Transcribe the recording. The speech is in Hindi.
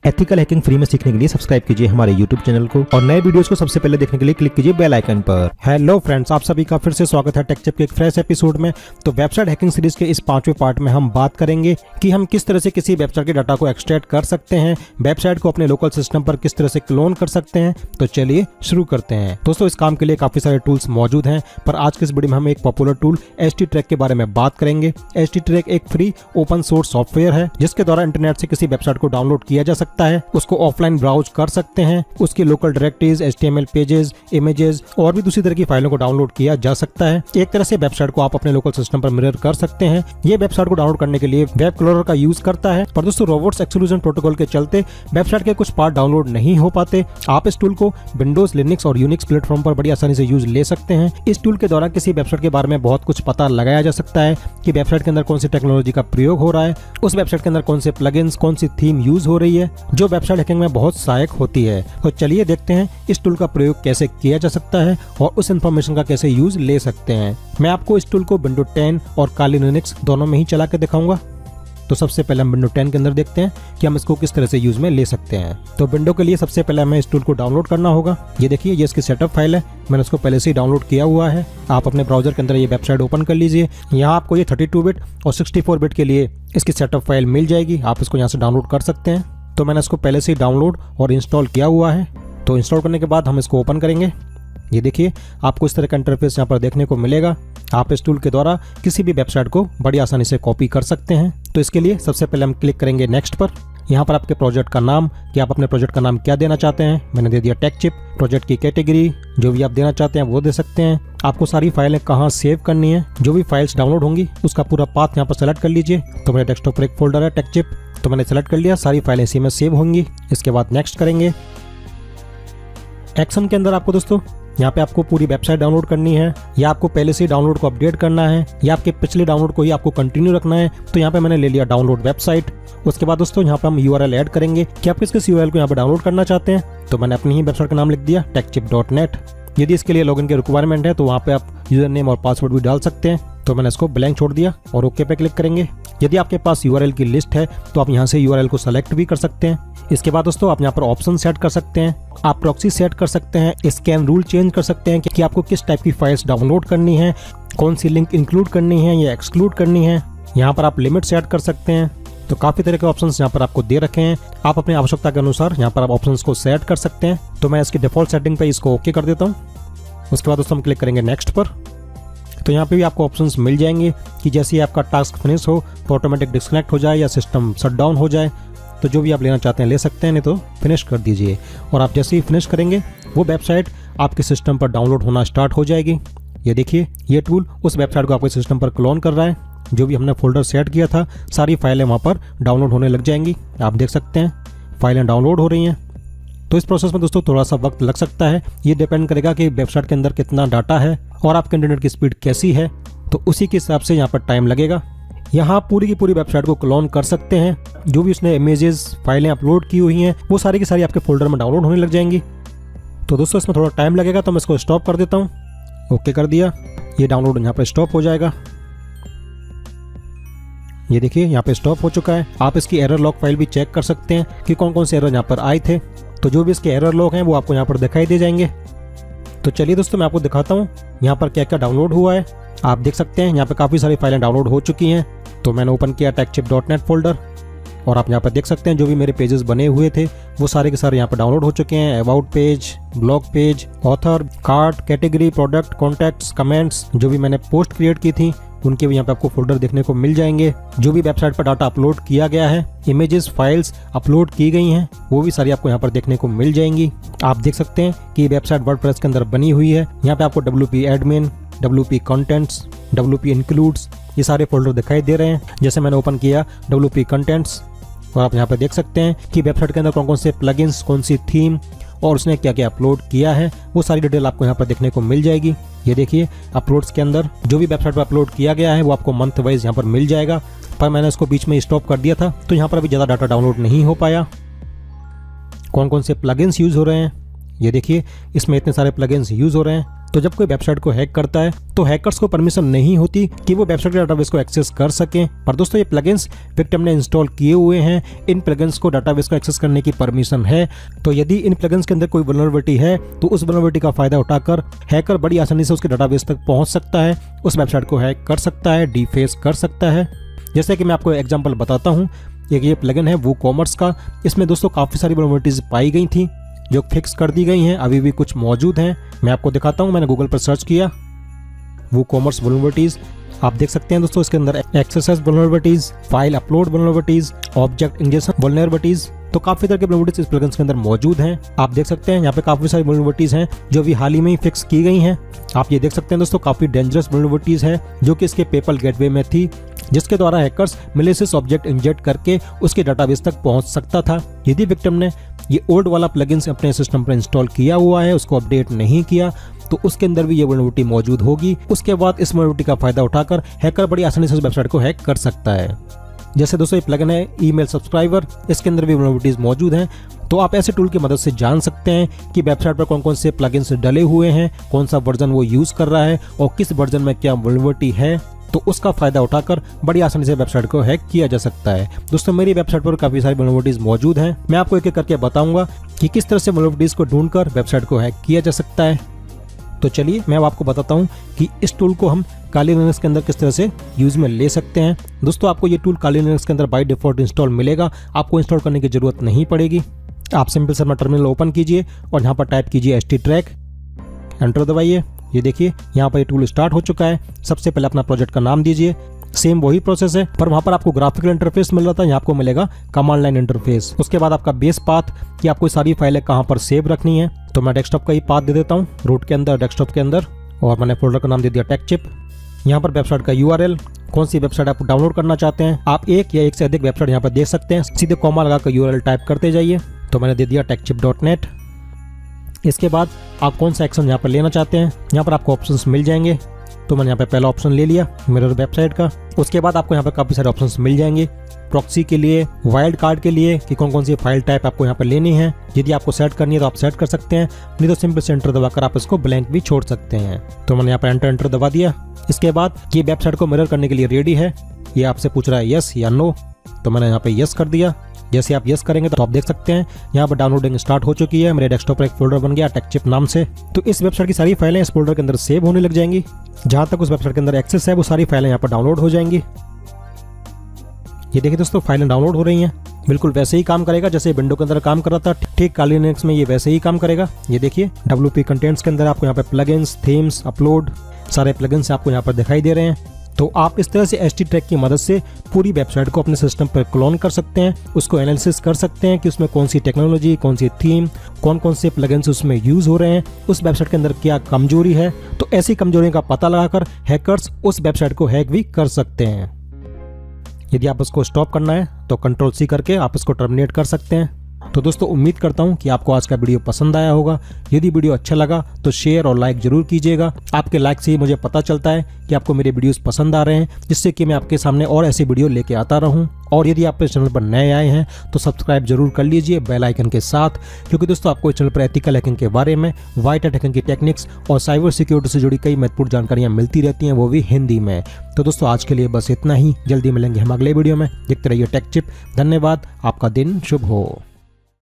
एथिकल हैकिंग फ्री में सीखने के लिए सब्सक्राइब कीजिए हमारे YouTube चैनल को और नए वीडियोस को सबसे पहले देखने के लिए क्लिक कीजिए बेल आइकन पर। हेलो फ्रेंड्स, आप सभी का फिर से स्वागत है टेक चिप के एक फ्रेश एपिसोड में। तो वेबसाइट हैकिंग सीरीज के इस 5वें पार्ट में हम बात करेंगे कि हम किस तरह से किसी वेबसाइट के डाटा को एक्सट्रैक्ट कर सकते हैं, वेबसाइट को अपने लोकल सिस्टम पर किस तरह से क्लोन कर सकते हैं। तो चलिए शुरू करते हैं। दोस्तों, इस काम के लिए काफी सारे टूल्स मौजूद हैं, पर आज के इस वीडियो में हम एक पॉपुलर टूल HTTrack के बारे में बात करेंगे। HTTrack एक फ्री ओपन सोर्स सॉफ्टवेयर है जिसके द्वारा इंटरनेट से किसी वेबसाइट को डाउनलोड किया जा सकता है, उसको ऑफलाइन ब्राउज कर सकते हैं, उसकी local directories, HTML pages, images और भी दूसरी तरह की फाइलों को डाउनलोड किया जा सकता है। एक तरह से वेबसाइट को आप अपने लोकल सिस्टम पर मिरर कर सकते हैं। ये वेबसाइट को डाउनलोड करने के लिए वेब एक्सप्लोरर का यूज करता है, पर दोस्तों रोबोट्स एक्सक्लूजन प्रोटोकॉल के चलते वेबसाइट के कुछ पार्ट डाउनलोड नहीं हो पाते। आप इस टूल को विंडोज, लिनक्स और यूनिक्स प्लेटफॉर्म पर बड़ी आसानी से यूज ले सकते हैं। इस टूल के द्वारा किसी वेबसाइट के बारे में बहुत कुछ पता लगाया जा सकता है कि वेबसाइट के अंदर कौन सी टेक्नोलॉजी का प्रयोग हो रहा है, उस वेबसाइट के अंदर कौन से प्लगइन्स, कौन सी थीम यूज हो रही है, जो वेबसाइट हैकिंग में बहुत सहायक होती है। तो चलिए देखते हैं इस टूल का प्रयोग कैसे किया जा सकता है और उस इंफॉर्मेशन का कैसे यूज ले सकते हैं। मैं आपको इस टूल को विंडो 10 और काली लिनक्स दोनों में ही चला के दिखाऊंगा। तो सबसे पहले हम विंडो 10 के अंदर देखते हैं कि हम इसको किस तरह से यूज में ले सकते हैं। तो विंडो के लिए सबसे पहले हमें इस टूल को डाउनलोड करना होगा। ये देखिए, ये इसकी सेटअप फाइल है, मैंने उसको पहले से ही डाउनलोड किया हुआ है। आप अपने ब्राउजर के अंदर ये वेबसाइट ओपन कर लीजिए। यहाँ आपको ये 32 बिट और 64 बिट के लिए इसकी सेटअप फाइल मिल जाएगी। आप इसको यहाँ से डाउनलोड कर सकते हैं। तो मैंने इसको पहले से ही डाउनलोड और इंस्टॉल किया हुआ है। तो इंस्टॉल करने के बाद हम इसको ओपन करेंगे। ये देखिए, आपको इस तरह का इंटरफेस यहाँ पर देखने को मिलेगा। आप इस टूल के द्वारा किसी भी वेबसाइट को बड़ी आसानी से कॉपी कर सकते हैं। तो इसके लिए सबसे पहले हम क्लिक करेंगे नेक्स्ट पर। यहाँ पर आपके प्रोजेक्ट का नाम, कि आप अपने प्रोजेक्ट का नाम क्या देना चाहते हैं, मैंने दे दिया टेक चिप। प्रोजेक्ट की कैटेगरी, जो भी आप देना चाहते हैं वो दे सकते हैं। आपको सारी फाइलें कहाँ सेव करनी है, जो भी फाइल्स डाउनलोड होंगी उसका पूरा पाथ यहाँ पर सेलेक्ट कर लीजिए। तो मेरे डेस्कटॉप पर एक फोल्डर है टेक चिप, तो मैंने सेलेक्ट कर लिया। सारी फाइलें इसी में सेव होंगी। इसके बाद नेक्स्ट करेंगे। एक्शन के अंदर आपको दोस्तों यहाँ पे आपको पूरी वेबसाइट डाउनलोड करनी है, या आपको पहले से डाउनलोड को अपडेट करना है, या आपके पिछले डाउनलोड को ही आपको कंटिन्यू रखना है। तो यहाँ पे मैंने ले लिया डाउनलोड वेबसाइट। उसके बाद दोस्तों यहाँ पे हम URL ऐड करेंगे कि आप किस URL को यहाँ पे डाउनलोड करना चाहते हैं। तो मैंने अपनी ही वेबसाइट का नाम लिख दिया techchip.net। यदि इसके लिए लॉगिन की रिक्वायरमेंट है तो वहाँ पे आप यूजर नेम और पासवर्ड भी डाल सकते हैं। तो मैंने इसको ब्लैंक छोड़ दिया और ओके पे क्लिक करेंगे। यदि आपके पास URL की लिस्ट है तो आप यहाँ से URL को सेलेक्ट भी कर सकते हैं। इसके बाद दोस्तों आप यहाँ पर ऑप्शन सेट कर सकते हैं, आप प्रॉक्सी सेट कर सकते हैं, स्कैन रूल चेंज कर सकते हैं कि आपको किस टाइप की फाइल्स डाउनलोड करनी है, कौन सी लिंक इंक्लूड करनी है या एक्सक्लूड करनी है। यहाँ पर आप लिमिट सेट कर सकते हैं। तो काफी तरह के ऑप्शंस यहाँ पर आपको दे रखे हैं। आप अपनी आवश्यकता के अनुसार यहाँ पर आप ऑप्शंस को सेट कर सकते हैं। तो मैं इसकी डिफॉल्ट सेटिंग पे इसको ओके कर देता हूँ। उसके बाद दोस्तों हम क्लिक करेंगे नेक्स्ट पर। तो यहाँ पे भी आपको ऑप्शंस मिल जाएंगे कि जैसे ही आपका टास्क फिनिश हो तो ऑटोमेटिक डिस्कनेक्ट हो जाए या सिस्टम शट डाउन हो जाए। तो जो भी आप लेना चाहते हैं ले सकते हैं, नहीं तो फिनिश कर दीजिए। और आप जैसे ही फिनिश करेंगे वो वेबसाइट आपके सिस्टम पर डाउनलोड होना स्टार्ट हो जाएगी। ये देखिए, ये टूल उस वेबसाइट को आपके सिस्टम पर क्लोन कर रहा है। जो भी हमने फोल्डर सेट किया था सारी फाइलें वहाँ पर डाउनलोड होने लग जाएंगी। आप देख सकते हैं फाइलें डाउनलोड हो रही हैं। तो इस प्रोसेस में दोस्तों थोड़ा सा वक्त लग सकता है। ये डिपेंड करेगा कि वेबसाइट के अंदर कितना डाटा है और आपके इंटरनेट की स्पीड कैसी है, तो उसी के हिसाब से यहाँ पर टाइम लगेगा। यहाँ पूरी की पूरी वेबसाइट को क्लोन कर सकते हैं। जो भी उसने इमेजेस, फाइलें अपलोड की हुई हैं वो सारी की सारी आपके फोल्डर में डाउनलोड होने लग जाएंगी। तो दोस्तों इसमें थोड़ा टाइम लगेगा, तो मैं इसको स्टॉप कर देता हूँ। ओके कर दिया। ये डाउनलोड यहाँ पर स्टॉप हो जाएगा। ये देखिए, यहाँ पे स्टॉप हो चुका है। आप इसकी एरर लॉग फाइल भी चेक कर सकते हैं कि कौन कौन से एरर यहाँ पर आए थे। तो जो भी इसके एरर लॉग हैं वो आपको यहाँ पर दिखाई दे जाएंगे। तो चलिए दोस्तों मैं आपको दिखाता हूँ यहाँ पर क्या क्या डाउनलोड हुआ है। आप देख सकते हैं यहाँ पे काफ़ी सारी फाइलें डाउनलोड हो चुकी हैं। तो मैंने ओपन किया techchip.net फोल्डर और आप यहाँ पर देख सकते हैं जो भी मेरे पेजेस बने हुए थे वो सारे के सारे यहाँ पर डाउनलोड हो चुके हैं। About page, blog page, author, cart, category, product, contacts, comments, जो भी मैंने पोस्ट क्रिएट की थी उनके भी यहाँ पे आपको फोल्डर देखने को मिल जाएंगे। जो भी वेबसाइट पर डाटा अपलोड किया गया है, इमेजेस, फाइल्स अपलोड की गई हैं, वो भी सारी आपको यहाँ पर देखने को मिल जाएंगी। आप देख सकते हैं कि वेबसाइट वर्डप्रेस के अंदर बनी हुई है। यहाँ पे आपको WP admin, WP contents, WP includes, ये सारे फोल्डर दिखाई दे रहे हैं। जैसे मैंने ओपन किया WP कंटेंट्स और आप यहाँ पर देख सकते हैं कि वेबसाइट के अंदर कौन कौन से प्लगइन्स, कौन सी थीम और उसने क्या क्या अपलोड किया है, वो सारी डिटेल आपको यहाँ पर देखने को मिल जाएगी। ये देखिए, अपलोड्स के अंदर जो भी वेबसाइट पर अपलोड किया गया है वो आपको मंथ वाइज यहाँ पर मिल जाएगा। पर मैंने इसको बीच में स्टॉप कर दिया था तो यहाँ पर अभी ज़्यादा डाटा डाउनलोड नहीं हो पाया। कौन कौन से प्लगइन्स यूज़ हो रहे हैं, ये देखिए, इसमें इतने सारे प्लगइन्स यूज़ हो रहे हैं। तो जब कोई वेबसाइट को हैक करता है तो हैकर्स को परमिशन नहीं होती कि वो वेबसाइट के डाटाबेस को एक्सेस कर सकें, पर दोस्तों ये प्लगइन्स विक्टिम ने इंस्टॉल किए हुए हैं, इन प्लगइन्स को डाटाबेस को एक्सेस करने की परमिशन है। तो यदि इन प्लगइन्स के अंदर कोई वल्नरेबिलिटी है तो उस वल्नरेबिलिटी का फायदा उठाकर हैकर बड़ी आसानी से उसके डाटाबेस तक पहुंच सकता है, उस वेबसाइट को हैक कर सकता है, डीफेस कर सकता है। जैसे कि मैं आपको एग्जांपल बताता हूं, ये प्लगइन है WooCommerce का। इसमें दोस्तों काफ़ी सारी वल्नरेबिलिटीज पाई गई थी जो फिक्स कर दी गई हैं, अभी भी कुछ मौजूद हैं। मैं आपको दिखाता हूं, मैंने गूगल पर सर्च किया WooCommerce वल्नरेबिलिटीज। आप देख सकते हैं दोस्तों इसके अंदर access vulnerabilities, file upload vulnerabilities, object injection vulnerabilities, तो काफी तरह के वल्नरेबिलिटीज इस प्लगइन्स के अंदर मौजूद हैं। आप देख सकते हैं यहाँ पे काफी सारी वल्नरेबिलिटीज हैं जो अभी हाल ही में ही फिक्स की गई हैं। आप ये देख सकते हैं दोस्तों काफी डेंजरस वल्नरेबिलिटीज है जो कि इसके पेपल गेटवे में थी, जिसके द्वारा हैकर्स मैलिशियस ऑब्जेक्ट इंजेक्ट करके उसके डाटाबेस तक पहुंच सकता था। यदि विक्टिम ने ये ओल्ड वाला प्लगइन्स अपने सिस्टम पर इंस्टॉल किया हुआ है, उसको अपडेट नहीं किया, तो उसके अंदर भी ये वल्नरेबिलिटी मौजूद होगी। उसके बाद इस वल्नरेबिलिटी का फायदा उठाकर हैकर बड़ी आसानी से उस वेबसाइट को हैक कर सकता है। जैसे दोस्तों ये प्लगइन है ईमेल सब्सक्राइबर, इसके अंदर भी वल्नरेबिलिटीज मौजूद हैं। तो आप ऐसे टूल की मदद से जान सकते हैं कि वेबसाइट पर कौन कौन से प्लगइन्स डले हुए हैं, कौन सा वर्जन वो यूज कर रहा है और किस वर्जन में क्या वल्नरेबिलिटी है, तो उसका फायदा उठाकर बड़ी आसानी से वेबसाइट को हैक किया जा सकता है। दोस्तों मेरी वेबसाइट पर काफी सारी वल्नरेबिलिटीज मौजूद हैं, मैं आपको एक एक करके बताऊंगा कि किस तरह से वल्नरेबिलिटीज को ढूंढकर वेबसाइट को हैक किया जा सकता है। तो चलिए मैं अब आपको बताता हूं कि इस टूल को हम काली लिनक्स के अंदर किस तरह से यूज में ले सकते हैं। दोस्तों आपको ये टूल काली लिनक्स के अंदर बाय डिफॉल्ट इंस्टॉल मिलेगा, आपको इंस्टॉल करने की जरूरत नहीं पड़ेगी। आप सिंपल से अपना टर्मिनल ओपन कीजिए और यहाँ पर टाइप कीजिए HTTrack, एंटर दबाइए। ये देखिए यहाँ पर ये टूल स्टार्ट हो चुका है। सबसे पहले अपना प्रोजेक्ट का नाम दीजिए, सेम वही प्रोसेस है, पर वहां पर आपको ग्राफिकल इंटरफेस मिल रहा था, यहाँ आपको मिलेगा कमांड लाइन इंटरफेस। उसके बाद आपका बेस पाथ कि आपको सारी फाइलें कहाँ पर सेव रखनी है, तो मैं डेस्कटॉप का ही पाथ दे देता हूँ, रूट के अंदर डेस्कटॉप के अंदर, और मैंने फोल्डर का नाम दे दिया टेकचिप। यहाँ पर वेबसाइट का URL, कौन सी वेबसाइट आप डाउनलोड करना चाहते हैं, आप एक या एक से अधिक वेबसाइट यहाँ पर देख सकते हैं, सीधे कॉमा लगाकर URL टाइप करते जाइए। तो मैंने दे दिया techchip.net। इसके बाद आप कौन सा एक्शन यहाँ पर लेना चाहते हैं, यहाँ पर आपको ऑप्शंस मिल जाएंगे। तो मैंने यहाँ पे पहला ऑप्शन ले लिया मिरर वेबसाइट का। उसके बाद आपको यहाँ पर काफी सारे ऑप्शंस मिल जाएंगे प्रॉक्सी के लिए, वाइल्ड कार्ड के लिए कि कौन कौन सी फाइल टाइप आपको यहाँ पर लेनी है। यदि आपको सेट करनी है तो आप सेट कर सकते हैं, नहीं तो सिंपल से एंटर दबाकर आप इसको ब्लैंक भी छोड़ सकते हैं। तो मैंने यहाँ पर एंटर दबा दिया। इसके बाद ये वेबसाइट को मिरर करने के लिए रेडी है, ये आपसे पूछ रहा है यस या नो, तो मैंने यहाँ पे यस कर दिया। जैसे आप यस करेंगे तो आप देख सकते हैं यहाँ पर डाउनलोडिंग स्टार्ट हो चुकी है, मेरे डेस्कटॉप पर एक फोल्डर बन गया टेकचिप नाम से। तो इस वेबसाइट की सारी फाइलें इस फोल्डर के अंदर सेव होने लग जाएंगी, जहां तक उस वेबसाइट के अंदर एक्सेस है वो सारी फाइलें यहाँ पर डाउनलोड हो जाएंगी। ये देखिए दोस्तों फाइलें डाउनलोड हो रही हैं, बिल्कुल वैसे ही काम करेगा जैसे विंडो के अंदर काम कर रहा था, ठीक काली लिनक्स में ये वैसे ही काम करेगा। ये देखिए WP कंटेंट्स के अंदर आपको यहाँ पे प्लगइन्स, थीम्स, अपलोड, सारे प्लगइन्स आपको यहाँ पर दिखाई दे रहे हैं। तो आप इस तरह से HTTrack की मदद से पूरी वेबसाइट को अपने सिस्टम पर क्लोन कर सकते हैं, उसको एनालिसिस कर सकते हैं कि उसमें कौन सी टेक्नोलॉजी, कौन सी थीम, कौन कौन से प्लगइन्स उसमें यूज हो रहे हैं, उस वेबसाइट के अंदर क्या कमजोरी है। तो ऐसी कमजोरियों का पता लगाकर हैकर्स उस वेबसाइट को हैक भी कर सकते हैं। यदि आप उसको स्टॉप करना है तो Ctrl+C करके आप इसको टर्मिनेट कर सकते हैं। तो दोस्तों उम्मीद करता हूं कि आपको आज का वीडियो पसंद आया होगा। यदि वीडियो अच्छा लगा तो शेयर और लाइक जरूर कीजिएगा, आपके लाइक से ही मुझे पता चलता है कि आपको मेरे वीडियोस पसंद आ रहे हैं, जिससे कि मैं आपके सामने और ऐसी वीडियो लेके आता रहूं। और यदि आप इस चैनल पर नए आए हैं तो सब्सक्राइब जरूर कर लीजिए बेल आइकन के साथ, क्योंकि दोस्तों आपको इस चैनल पर एथिकल हैकिंग के बारे में, व्हाइट हैट हैकिंग की टेक्निक्स और साइबर सिक्योरिटी से जुड़ी कई महत्वपूर्ण जानकारियां मिलती रहती हैं, वो भी हिंदी में। तो दोस्तों आज के लिए बस इतना ही, जल्दी मिलेंगे हम अगले वीडियो में। देखते रहिए टेकचिप। धन्यवाद, आपका दिन शुभ हो।